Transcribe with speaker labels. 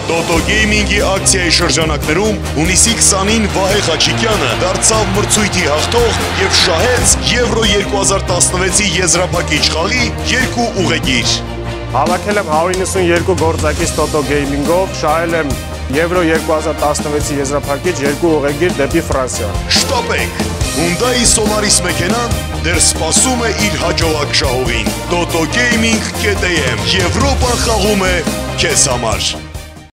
Speaker 1: Տոտո գեյմինգի ակցիայի շրջանակներում հունիսի 20-ին Վահե Խաչիկյանը դարձավ մրցույթի հաղթող եւ շահեց Եվրո 2016-ի եզրափակիչ խաղի 2 ուղեգիր։
Speaker 2: Հավաքել եմ 192 գործակից Տոտո գեյմինգով, շահել եմ Եվրո 2016-ի եզրափակիչ 2 ուղեգիր դեպի Ֆրանսիա։
Speaker 1: Շտապեք, Hyundai Solaris մեքենան դեռ սպասում է իր հաջողակ շահողին։ Տոտո Gaming KTM Եվրոպան խաղում է քեզ համար։